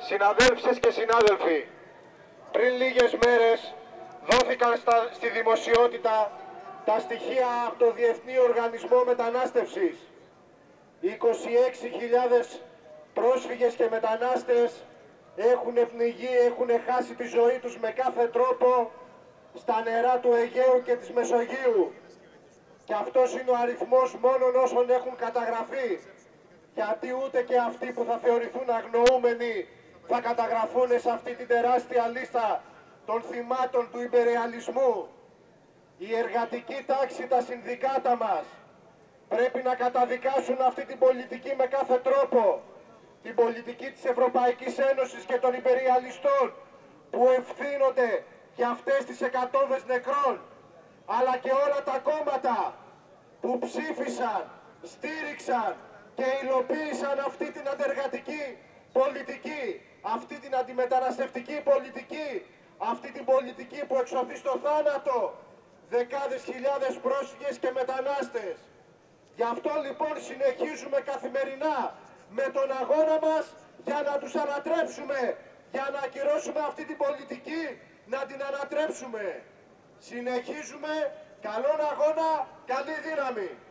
Συναδέλφισες και συνάδελφοι, πριν λίγες μέρες δόθηκαν στη δημοσιότητα τα στοιχεία από το Διεθνή Οργανισμό Μετανάστευσης. 26.000 πρόσφυγες και μετανάστες έχουν πνιγεί, έχουν χάσει τη ζωή τους με κάθε τρόπο στα νερά του Αιγαίου και της Μεσογείου. Και αυτός είναι ο αριθμός μόνον όσων έχουν καταγραφεί. Γιατί ούτε και αυτοί που θα θεωρηθούν αγνοούμενοι θα καταγραφούν σε αυτή την τεράστια λίστα των θυμάτων του ιμπεριαλισμού. Η εργατική τάξη, τα συνδικάτα μας πρέπει να καταδικάσουν αυτή την πολιτική με κάθε τρόπο. Την πολιτική της Ευρωπαϊκής Ένωσης και των ιμπεριαλιστών που ευθύνονται για αυτές τις εκατόμβες νεκρών, αλλά και όλα τα κόμματα που ψήφισαν, στήριξαν και υλοποίησαν αυτή την αντεργατική πολιτική, αυτή την αντιμεταναστευτική πολιτική, αυτή την πολιτική που εξωθεί στο θάνατο δεκάδες χιλιάδες πρόσφυγες και μετανάστες. Γι' αυτό λοιπόν συνεχίζουμε καθημερινά με τον αγώνα μας για να τους ανατρέψουμε, για να ακυρώσουμε αυτή την πολιτική, να την ανατρέψουμε. Συνεχίζουμε, καλόν αγώνα, καλή δύναμη.